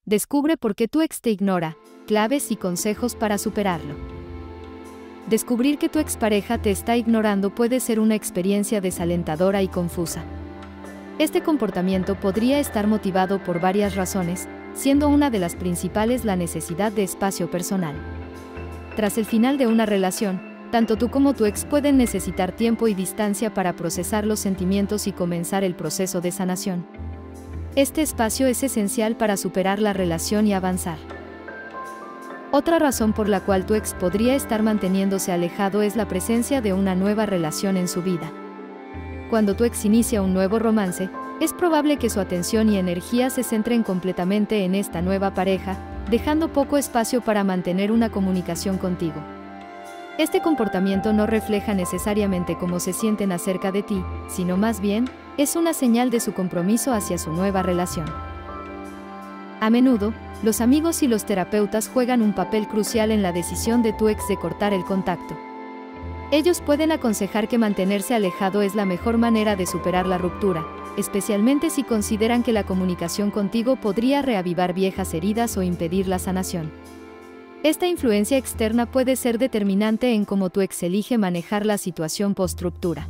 Descubre por qué tu ex te ignora, claves y consejos para superarlo. Descubrir que tu expareja te está ignorando puede ser una experiencia desalentadora y confusa. Este comportamiento podría estar motivado por varias razones, siendo una de las principales la necesidad de espacio personal. Tras el final de una relación, tanto tú como tu ex pueden necesitar tiempo y distancia para procesar los sentimientos y comenzar el proceso de sanación. Este espacio es esencial para superar la relación y avanzar. Otra razón por la cual tu ex podría estar manteniéndose alejado es la presencia de una nueva relación en su vida. Cuando tu ex inicia un nuevo romance, es probable que su atención y energía se centren completamente en esta nueva pareja, dejando poco espacio para mantener una comunicación contigo. Este comportamiento no refleja necesariamente cómo se sienten acerca de ti, sino más bien, es una señal de su compromiso hacia su nueva relación. A menudo, los amigos y los terapeutas juegan un papel crucial en la decisión de tu ex de cortar el contacto. Ellos pueden aconsejar que mantenerse alejado es la mejor manera de superar la ruptura, especialmente si consideran que la comunicación contigo podría reavivar viejas heridas o impedir la sanación. Esta influencia externa puede ser determinante en cómo tu ex elige manejar la situación post-ruptura.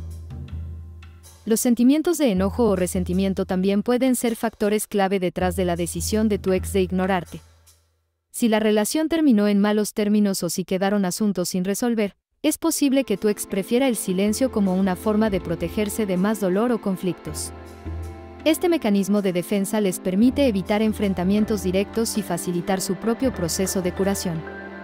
Los sentimientos de enojo o resentimiento también pueden ser factores clave detrás de la decisión de tu ex de ignorarte. Si la relación terminó en malos términos o si quedaron asuntos sin resolver, es posible que tu ex prefiera el silencio como una forma de protegerse de más dolor o conflictos. Este mecanismo de defensa les permite evitar enfrentamientos directos y facilitar su propio proceso de curación.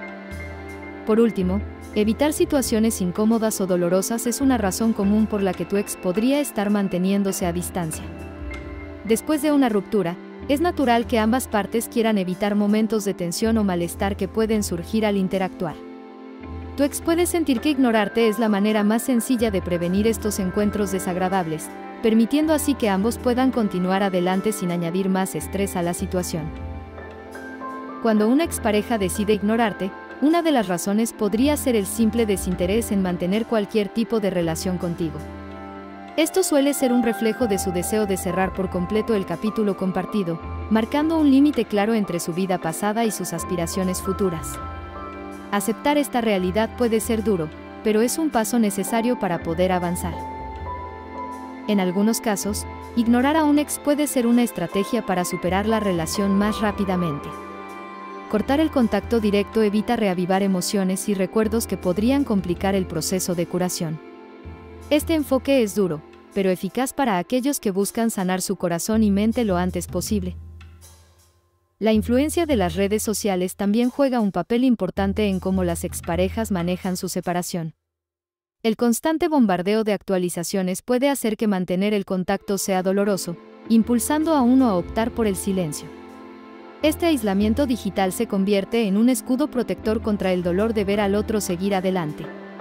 Por último, evitar situaciones incómodas o dolorosas es una razón común por la que tu ex podría estar manteniéndose a distancia. Después de una ruptura, es natural que ambas partes quieran evitar momentos de tensión o malestar que pueden surgir al interactuar. Tu ex puede sentir que ignorarte es la manera más sencilla de prevenir estos encuentros desagradables, permitiendo así que ambos puedan continuar adelante sin añadir más estrés a la situación. Cuando una expareja decide ignorarte, una de las razones podría ser el simple desinterés en mantener cualquier tipo de relación contigo. Esto suele ser un reflejo de su deseo de cerrar por completo el capítulo compartido, marcando un límite claro entre su vida pasada y sus aspiraciones futuras. Aceptar esta realidad puede ser duro, pero es un paso necesario para poder avanzar. En algunos casos, ignorar a un ex puede ser una estrategia para superar la relación más rápidamente. Cortar el contacto directo evita reavivar emociones y recuerdos que podrían complicar el proceso de curación. Este enfoque es duro, pero eficaz para aquellos que buscan sanar su corazón y mente lo antes posible. La influencia de las redes sociales también juega un papel importante en cómo las exparejas manejan su separación. El constante bombardeo de actualizaciones puede hacer que mantener el contacto sea doloroso, impulsando a uno a optar por el silencio. Este aislamiento digital se convierte en un escudo protector contra el dolor de ver al otro seguir adelante.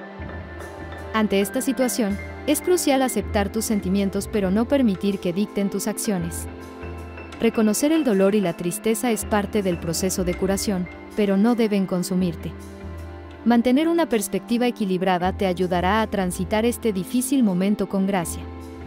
Ante esta situación, es crucial aceptar tus sentimientos pero no permitir que dicten tus acciones. Reconocer el dolor y la tristeza es parte del proceso de curación, pero no deben consumirte. Mantener una perspectiva equilibrada te ayudará a transitar este difícil momento con gracia.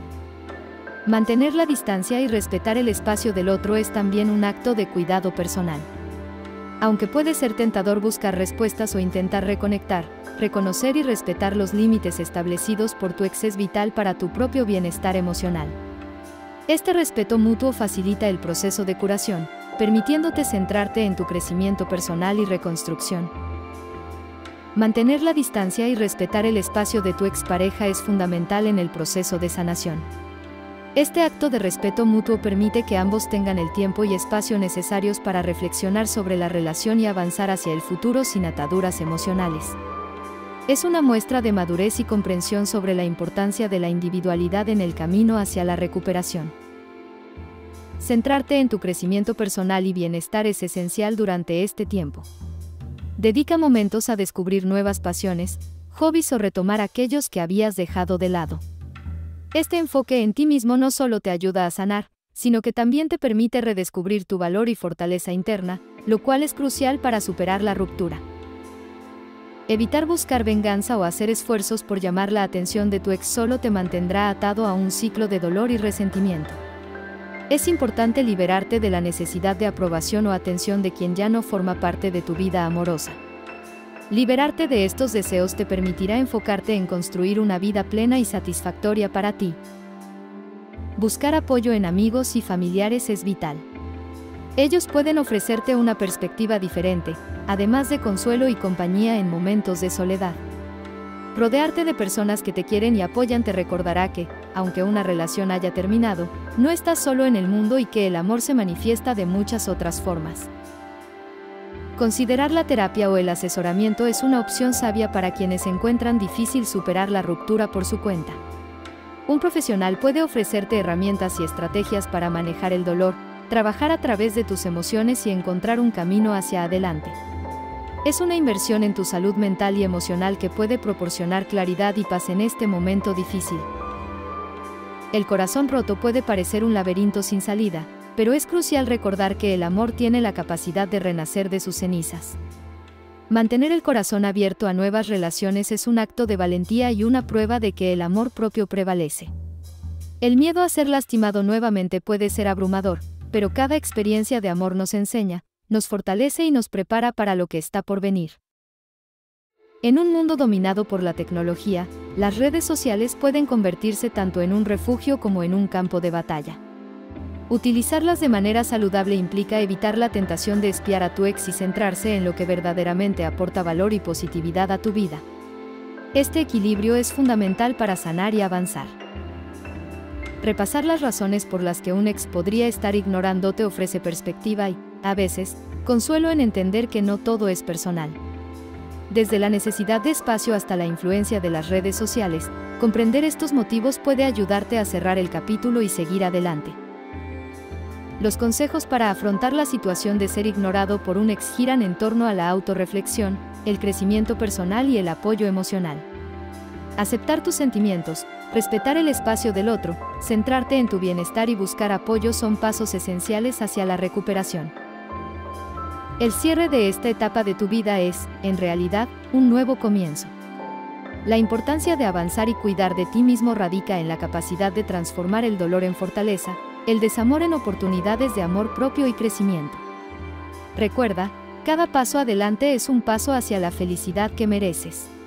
Mantener la distancia y respetar el espacio del otro es también un acto de cuidado personal. Aunque puede ser tentador buscar respuestas o intentar reconectar, reconocer y respetar los límites establecidos por tu ex es vital para tu propio bienestar emocional. Este respeto mutuo facilita el proceso de curación, permitiéndote centrarte en tu crecimiento personal y reconstrucción. Mantener la distancia y respetar el espacio de tu expareja es fundamental en el proceso de sanación. Este acto de respeto mutuo permite que ambos tengan el tiempo y espacio necesarios para reflexionar sobre la relación y avanzar hacia el futuro sin ataduras emocionales. Es una muestra de madurez y comprensión sobre la importancia de la individualidad en el camino hacia la recuperación. Centrarte en tu crecimiento personal y bienestar es esencial durante este tiempo. Dedica momentos a descubrir nuevas pasiones, hobbies o retomar aquellos que habías dejado de lado. Este enfoque en ti mismo no solo te ayuda a sanar, sino que también te permite redescubrir tu valor y fortaleza interna, lo cual es crucial para superar la ruptura. Evitar buscar venganza o hacer esfuerzos por llamar la atención de tu ex solo te mantendrá atado a un ciclo de dolor y resentimiento. Es importante liberarte de la necesidad de aprobación o atención de quien ya no forma parte de tu vida amorosa. Liberarte de estos deseos te permitirá enfocarte en construir una vida plena y satisfactoria para ti. Buscar apoyo en amigos y familiares es vital. Ellos pueden ofrecerte una perspectiva diferente, además de consuelo y compañía en momentos de soledad. Rodearte de personas que te quieren y apoyan te recordará que, aunque una relación haya terminado, no estás solo en el mundo y que el amor se manifiesta de muchas otras formas. Considerar la terapia o el asesoramiento es una opción sabia para quienes encuentran difícil superar la ruptura por su cuenta. Un profesional puede ofrecerte herramientas y estrategias para manejar el dolor, trabajar a través de tus emociones y encontrar un camino hacia adelante. Es una inversión en tu salud mental y emocional que puede proporcionar claridad y paz en este momento difícil. El corazón roto puede parecer un laberinto sin salida, pero es crucial recordar que el amor tiene la capacidad de renacer de sus cenizas. Mantener el corazón abierto a nuevas relaciones es un acto de valentía y una prueba de que el amor propio prevalece. El miedo a ser lastimado nuevamente puede ser abrumador, pero cada experiencia de amor nos enseña, nos fortalece y nos prepara para lo que está por venir. En un mundo dominado por la tecnología, las redes sociales pueden convertirse tanto en un refugio como en un campo de batalla. Utilizarlas de manera saludable implica evitar la tentación de espiar a tu ex y centrarse en lo que verdaderamente aporta valor y positividad a tu vida. Este equilibrio es fundamental para sanar y avanzar. Repasar las razones por las que un ex podría estar ignorando te ofrece perspectiva y, a veces, consuelo en entender que no todo es personal. Desde la necesidad de espacio hasta la influencia de las redes sociales, comprender estos motivos puede ayudarte a cerrar el capítulo y seguir adelante. Los consejos para afrontar la situación de ser ignorado por un ex giran en torno a la autorreflexión, el crecimiento personal y el apoyo emocional. Aceptar tus sentimientos, respetar el espacio del otro, centrarte en tu bienestar y buscar apoyo son pasos esenciales hacia la recuperación. El cierre de esta etapa de tu vida es, en realidad, un nuevo comienzo. La importancia de avanzar y cuidar de ti mismo radica en la capacidad de transformar el dolor en fortaleza, el desamor en oportunidades de amor propio y crecimiento. Recuerda, cada paso adelante es un paso hacia la felicidad que mereces.